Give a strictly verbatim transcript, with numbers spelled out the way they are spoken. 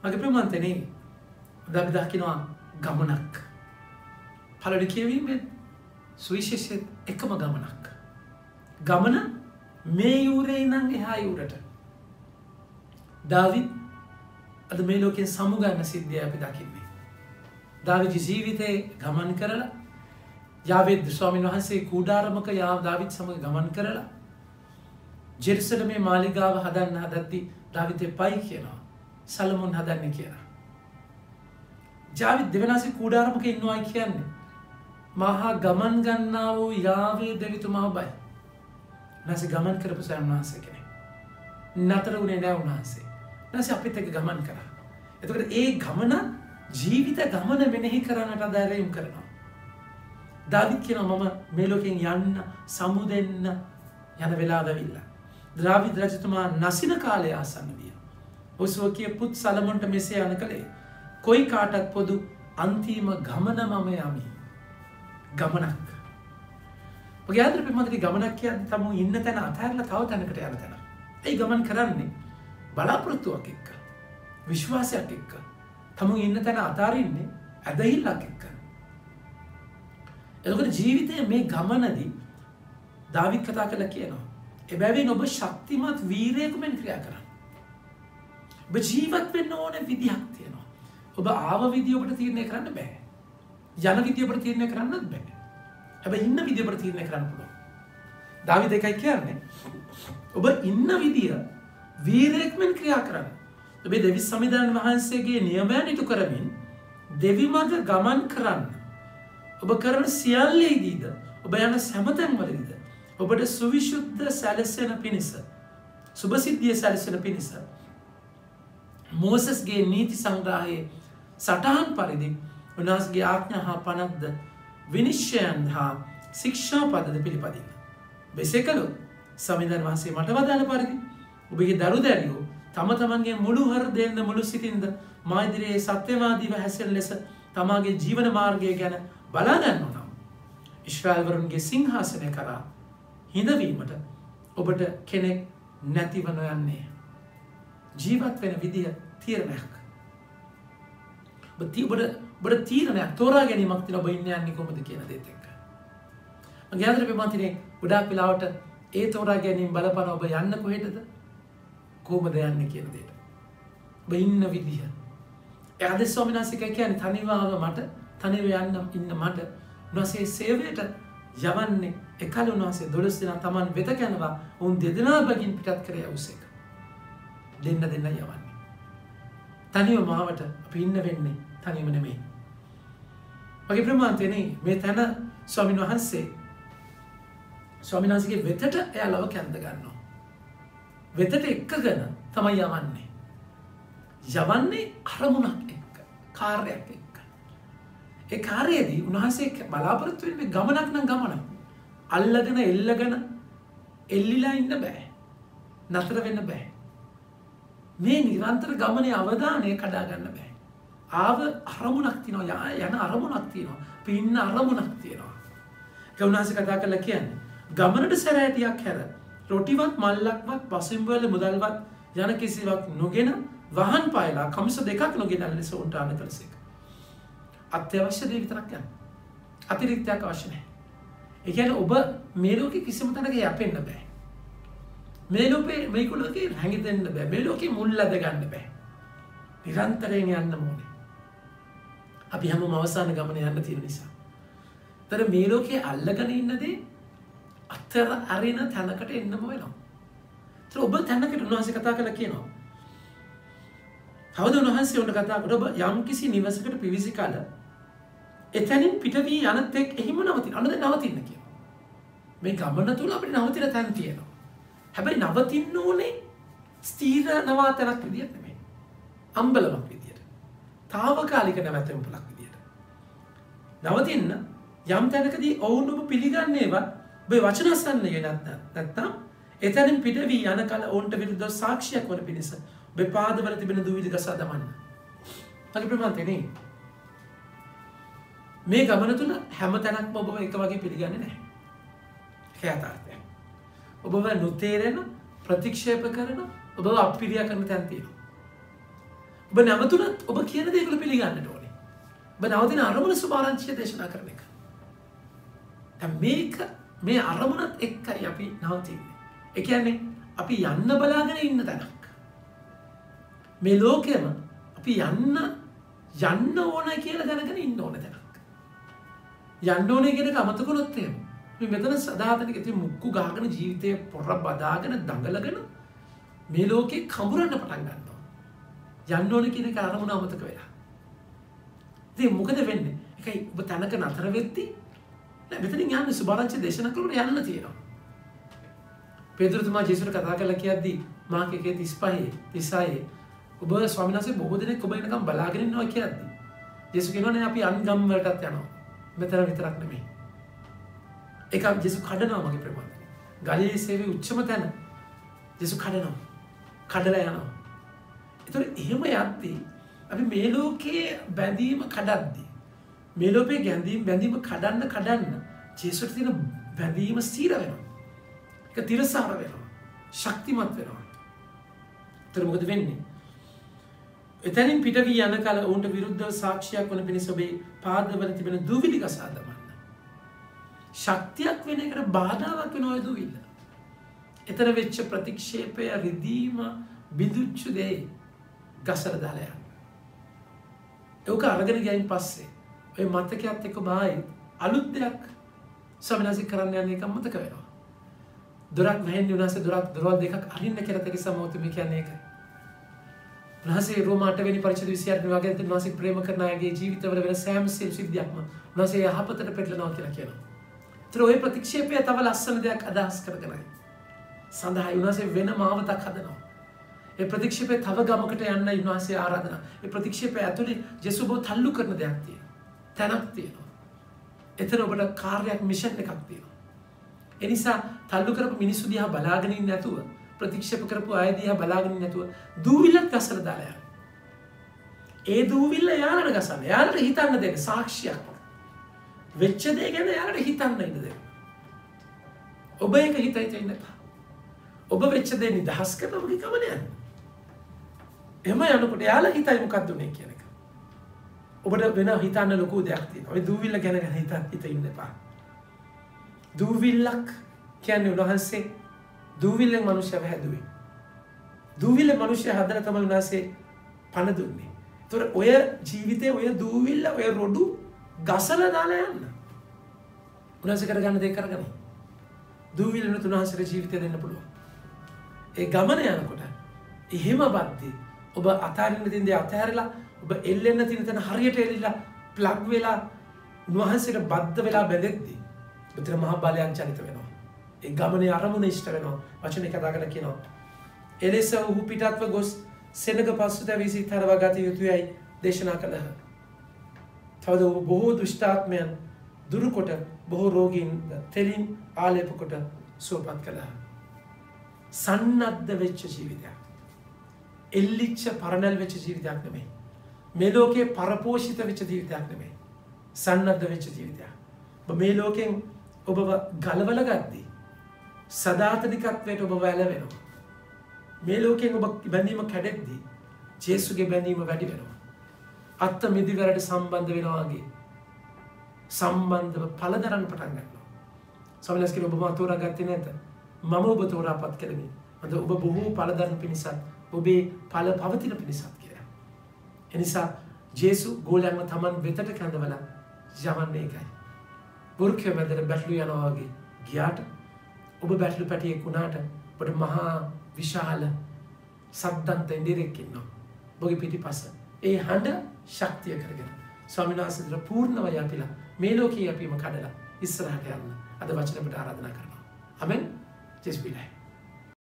මගේ ප්‍රමාන්තනේ අපි දකිනවා ගමනක්. පළවෙනි කියවීමෙන් සුවිශේෂයෙන් එකම ගමනක්. ගමන මේ යූරේ ඉඳන් එහා යූරට. දාවිද් අද මේ ලෝකෙන් සමුගන්න සිද්ධිය අපි දකින්නේ. දාවිද් ජීවිතේ ගමන් කරලා යාවෙද් ස්වාමීන් වහන්සේ කූඩාරමක යා දාවිද් සමග ගමන් කරලා ජෙරුසලමේ මාලිගාව හදන්න හදද්දී දාවිද් එපයි කියනවා. සලමොන් හදන්න කියලා. දාවිද් දෙවනාසේ කූඩාරමක ඉන්නවා කියන්නේ මහා ගමන් ගන්නා වූ යාවේ දෙවිතුමා බයි. නැසෙ ගමන් කරපු ස්වාමීන් වහන්සේ කෙනෙක්. නතර වුණේ නැහැ උන්වහන්සේ. නැසෙ අපිත් එක්ක ගමන් කරා. එතකොට ඒ ගමන ජීවිත ගමන මෙනෙහි කරන්නට ආදාරයම් කරනවා. දාවිද් කියනවා මම මේ ලෝකෙන් යන්න සමුදෙන්න යන වෙලාව ඇවිල්ලා. දාවිද් රජතුමා නසින කාලය ආසන්න විය. ඔස්වකීය පුත් සලමොන්ට මෙසේ අන කළේ කොයි කාටත් පොදු අන්තිම ගමන මම යමි. ගමනක්. ඔගේ ආදර පිටමන්ත්‍රී ගමනක් කියන්නේ තමු ඉන්න තැන අතහැරලා තව තැනකට යන තැන. ඒ ගමන් කරන්නේ බලාපොරොත්තුවක් එක්ක. විශ්වාසයක් එක්ක. තමු ඉන්න තැන අතාරින්නේ ඇදහිල්ලක් එක්ක. එතකොට ජීවිතයේ මේ ගමනදී දාවිද් කතා කරලා කියනවා එබැවින් ඔබ ශක්තිමත් වීරයෙකු මෙන් ක්‍රියා කරන්න. ඔබ ජීවත් වෙන්න ඕන විදිහක් තියෙනවා. ඔබ ආව විදිය ඔබට තීරණය කරන්න බෑ. යන විදිය ඔබට තීරණය කරන්නත් බෑ. හැබැයි ඉන්න විදිය ඔබට තීරණය කරන්න පුළුවන්. දාවිද එකයි කියන්නේ ඔබ ඉන්න විදිය වීරයෙක් මෙන් ක්‍රියා කරන්න. ඔබේ දෙවි සමිඳාන වහන්සේගේ නියමයන් ඉටු කරමින් දෙවි මඟ ගමන් කරන්න. ඔබ කරන සියල්ලේදීද ඔබ යන සෑමතැන්වලදීද ඔබට සුවිශුද්ධ සැලසෙන පිණිස සුභසිද්ධිය සැලසෙන පිණිස මෝසස්ගේ නීති සංග්‍රහයේ සටහන් පරිදි උන්වහන්සේගේ ආඥා හා පනත්ද විනිශ්චයන් හා ශික්ෂා පදද පිළිපදින්න. මෙසේ කළොත් සමිඳාන වහන්සේ මට වදාළ පරිදි ඔබගේ දරු දැරියෝ තම තමන්ගේ මුළු හෘදයෙන්ද මුළු සිතින්ද මා ඉදිරියේ සත්‍යවාදීව හැසිරෙන ලෙස තමාගේ ජීවන මාර්ගය ගැන බලා ගන්නවා නම් ඊශ්‍රායල්වරුන්ගේ සිංහාසනය කරා හිඳවීමට ඔබට කෙනෙක් නැතිව නොයන්නේ. ජීවත් වෙන විදිය තීරණයක්. ඔබ ඔබට තීරණයක් තෝරා ගැනීමක් තියෙනවා ඔබ ඉන්න යන්නේ කොහොමද කියන දේත් එක්ක. මගේ ආදර පිටමන්තිනේ ගොඩාක් වෙලාවට ඒ තෝරා ගැනීම බලපන ඔබ යන්න කොහෙටද? කොහොමද යන්නේ කියන දේට. ඔබ ඉන්න විදිය. ඒ ආදේ ස්වාමීන් වහන්සේ කියන්නේ තනිව ආව මට තනිව යන්න ඉන්න මට උන්වහන්සේ සේවයට යවන්නේ එකල උන්වහන්සේ දොළොස් දෙනා තමන් වෙත යනවා උන් දෙදෙනා බගින් පිටත් කර යවුසේක. දෙන්න දෙන්න යවන්නේ. තනිව මාවට අපි ඉන්න වෙන්නේ තනියම නෙමෙයි. මගේ ප්‍රමාන්තනේ මේ තැන ස්වාමීන් වහන්සේ ස්වාමීන් වහන්සේගේ වෙතට එයාලව කැඳ ගන්නවා. වෙතට එක්කගෙන තමයි යවන්නේ. යවන්නේ අරමුණක් එක්ක, කාර්යයක් එක්ක. ඒ කාර්යයේදී උන්වහන්සේ බලාපොරොත්තු වෙන්නේ ගමනක් නම් ගමනක්. අල්ලගෙන එල්ලගෙන එල්ලිලා ඉන්න බෑ. නතර වෙන්න බෑ. මේ නිරන්තර ගමනේ අවධානය කඩා ගන්න බෑ. ආව අරමුණක් තියෙනවා, යන අරමුණක් තියෙනවා, පින්න අරමුණක් තියෙනවා. ඒ උන්වහන්සේ කතා කරලා කියන්නේ ගමනට සැරෑටියක් හැර රොටිවත් මල්ලක්වත් පසින්බල මුදල්වත් යන කිසිවක් නොගෙන වහන් පායලා කමිස දෙකක් නොගෙන ලෙස උන්ට ආන කළසේක. අත්‍යවශ්‍ය දේ විතරක් යන්න. අතිරික්තයක් අවශ්‍ය නැහැ. ඒ කියන්නේ ඔබ මේ ලෝකේ කිසිම තැනක යැපෙන්න බෑ. මේ ලෝකේ මේ කුලකේ හැංගෙන්න බෑ. මේ ලෝකේ මුල් ලැබ ගන්න බෑ. නිරන්තරයෙන් යන්න ඕනේ. අපි හැමෝම අවසාන ගමන යන්න තියෙන නිසා. ତර මේ ලෝකේ අල්ලගෙන ඉන්නදී අතර අරින තැනකට එන්නම වෙනවා. ඒතර ඔබ තැනකට උන්වහන්සේ කතා කරලා කියනවා. තවද උන්වහන්සේ උන්ට කතා කරලා ඔබ යම් කිසි නිවසකට පිවිසි කල එතනින් පිට වී යන තෙක් එහිම නවතින. අන්න දැන් නවතින්න කියනවා. මේ ගමන තුල අපිට නවතින තැන් තියෙනවා. හැබැයි නවතින්න ඕනේ ස්ථීර නවාතනක් විදියට නෙමෙයි. අම්බලමක් විදියට. తాවකාලික නැවැතෙමුලක් විදියට. නවතින්න යම් තැනකදී ඔවුන් ඔබ පිළිගන්නේවත් ඔබේ වචන අසන්නේ නැත්නම් නැත්නම් එතනින් පිට වී යන කල ඔවුන්ට විරුද්ධව සාක්ෂියක් වන පිණිස ඔබේ පාදවල තිබෙන දුවිලි ගසා දමන්න. මගේ ප්‍රමාන්තනේ මේ ගමන තුල හැම තැනක්ම ඔබව එක වගේ පිළිගන්නේ නැහැ. ඒක යථාර්ථය. ඔබව නොතේරෙන ප්‍රතික්ෂේප කරන ඔබව අපිරියා කරන තැන් තියෙනවා. ඔබ නැවතුණත් ඔබ කියන දේ ඒගොල්ලෝ පිළිගන්නට ඕනේ. ඔබ නවතින අරමුණ සුභාරංචිය දේශනා කරන එක. දැන් මේක මේ අරමුණත් එක්කයි අපි නවතින්නේ. ඒ කියන්නේ අපි යන්න බලාගෙන ඉන්න තැනක්. මේ ලෝකෙම අපි යන්න යන්න ඕන කියලා දැනගෙන ඉන්න ඕන තැනක්. යන්න ඕනේ කියන එක අමතක කරොත් එහෙම මේ මෙතන සදාතනික ඉතින් මුක්කු ගහගෙන ජීවිතේ පොර බදාගෙන දඟලගෙන මේ ලෝකේ කඹරන්න පටන් ගන්නවා. යන්න ඕනේ කියන එක අරමුණ අමතක වෙලා. ඉතින් මොකද වෙන්නේ? ඒකයි ඔබ තනක නතර වෙද්දී නෑ මෙතනින් යන්නේ සුභාරංචි දේශනා කරලා යන්න තියෙනවා. පේතුරුතුමා ජේසුස්ට කතා කරලා කියද්දී මාර්ක එකේ තිස් පහේ තිසයි ඔබ ස්වාමීන් වහන්සේ බොහෝ දෙනෙක් ඔබ එනකම් බලාගෙන ඉන්නවා කියද්දී ජේසුස් කියනවා නේ අපි අන්ගම් වලටත් යනවා. මෙතන විතරක් නෙමෙයි. ඒක ජේසුස් කඩනවා මගේ ප්‍රමාණය. ගලිලේ සේවයේ උච්චම තැන ජේසුස් කඩනවා. කඩලා යනවා. ඒතර එහෙම යද්දී අපි මේ ලෝකයේ බැඳීම කඩද්දී මේ ලෝකයේ ගැඳීම් බැඳීම කඩන්න කඩන්න ජේසුස්ට තියෙන බැඳීම ස්ථිර වෙනවා. ඒක තිරසාර වෙනවා. ශක්තිමත් වෙනවා. ඒතර මොකද වෙන්නේ? එතනින් පිට වී යන කල ඔවුන්ට විරුද්ධව සාක්ෂියක් වන පිණිස ඔබේ පාදවල තිබෙන දූවිලි ගසා දමන්න. ශක්තියක් වෙන එකට බාධාවක් වෙන ඔය දූවිල්ල. එතන වෙච්ච ප්‍රතික්ෂේපය රිදීම බිඳුච්ච දේ ගසලා දාලා යන්න. ඒක අරගෙන ගියයින් පස්සේ ඔය මතකයත් එක්ක බායි අලුත් දෙයක් සමනසික කරන්න යන එක මතක වෙනවා. දොරක් වැහෙන්නේ උනාසේ දොරක් දොරවල් දෙකක් අරින්න කියලා තේ සමෝත මේ කියන්නේ ඒකයි. උන්වහන්සේ රෝම අටවෙනි පරිච්ඡේද විසි අට වගේ උන්වහන්සේ ප්‍රේම කරන අයගේ ජීවිතවල වෙන සෑම සිද්ධියක්ම උන්වහන්සේ යහපතට පෙරලනවා කියලා කියනවා. ඒතර ඔය ප්‍රතික්ෂේපය තව ලස්සන දෙයක් අදහස් කරගෙනයි. සඳහා උන්වහන්සේ වෙන මාවතක් හදනවා. ඒ ප්‍රතික්ෂේපය තව ගමකට යන්නයි උන්වහන්සේ ආරාධනා. ඒ ප්‍රතික්ෂේපය ඇතුලේ ජේසුස් බෝ තල්ලු කරන දෙයක් තියෙනවා. තැනක් තියෙනවා. එතන ඔබට කාර්යයක් මිෂන් එකක් තියෙනවා. ඒ නිසා තල්ලු කරපු මිනිස්සු දිහා බලාගෙන ඉන්නේ නැතුව ප්‍රතික්ෂේප කරපු අය දිහා බලාගෙන නැතුව දූවිල්ලක් ගසලා දාලා යන්න. ඒ දූවිල්ල යාලට ගසන්න. යාලට හිතන්න දෙන්න සාක්ෂියක්. වෙච්ච දේ ගැන යාලට හිතන්න ඉන්න දෙන්න. ඔබ ඒක හිතයි තියෙන්න එපා. ඔබ වෙච්ච දේ නිදහස් කරන ඔබගේ ගමන යන්න. එහෙම යනකොට යාලා හිතයි මොකක්ද උනේ කියන එක. ඔබට වෙන හිතන්න ලොකු දෙයක් තියෙනවා. ඔය දූවිල්ල ගැන ගැන හිත හිත ඉන්න එපා. දූවිල්ලක් කියන්නේ උන්වහන්සේ දූවිල්ලෙන් මනුෂ්‍යව හැදුවේ. දූවිල්ල මනුෂ්‍ය හදලා තමයි උන්වහන්සේ පණ දුන්නේ. ඒතොර ඔය ජීවිතේ ඔය දූවිල්ල ඔය රොඩු ගසලා දාලා යන්න. උන්වහන්සේ කරගන්න දේ කරගන්න. දූවිල්ල නුත් උන්වහන්සේගේ ජීවිතය දෙන්න පුළුවන්. ඒ ගමන යනකොට එහෙම බද්දි ඔබ අතාරින්න තියෙන දේ අතහැරලා ඔබ එල්ලෙන්න තියෙන තැන හරියට එල්ලලා ප්ලග් වෙලා උන්වහන්සේට බද්ධ වෙලා බැඳෙද්දී උතර මහ බලයන් චලිත වෙනවා. ඒ ගමනේ අරමුණ ඉෂ්ට වෙනවා. වචන එක දාගෙන කියනවා. එලෙස ඔහු පිටත්ව ගොස් සෙනග පසුතැවී සිත හරවා ගත යුතුයයි දේශනා කළහ. තවද බොහෝ දුෂ්ටාත්මයන් දුරුකොට බොහෝ රෝගීන් තෙලින් ආලේප කොට සුවපත් කළහ. සන්නද්ධ වෙච්ච ජීවිතයක්. එල්ලිච්ච පරණල් වෙච්ච ජීවිතයක් නෙමෙයි. මේ ලෝකේ පරපෝෂිත වෙච්ච ජීවිතයක් නෙමෙයි. සන්නද්ධ වෙච්ච ජීවිතයක්. ඔබ මේ ලෝකෙන් ඔබව ගලවලා ගද්දී සදාතනිකත්වයට ඔබ වැළවෙනවා. මේ ලෝකෙන් ඔබ බැඳීම කැඩෙද්දී ජේසුගේ බැඳීම වැඩි වෙනවා. අත්ත මිදිවරට සම්බන්ධ වෙනවා වගේ සම්බන්ධව පළදරන්න පටන් ගන්නවා. සමහරවිට කියලා ඔබ මම තෝරාගත්තේ නැත. මම ඔබ තෝරාපත් කළෙමි. අද ඔබ බොහෝ පළදරන පිණිසත් ඔබේ ඵල පවතින පිණිසත් කියලා. එනිසා ජේසු ගෝලයන්ව තමන් වෙතට කැඳවලා යවන්නේ ඒකයි. බුරුකේ මැදට බැටළු යනවා වගේ ගියාට ඔබ බැටළු පැටියෙක් වුණාට ඔබට මහා විශාල සද්දන්ත ඉන්දිරෙක් ඉන්නවා. ඔබගේ පිටිපස. ඒ හඬ ශක්තිය කරගෙන ස්වාමීන් වහන්සේට පූර්ණව යපිලා මේ ලෝකයේ යපීම කඩලා ඉස්සරහට යන්න අද වචන අපට ආරාධනා කරනවා. ආමෙන්. ජේසුස් පිළයි.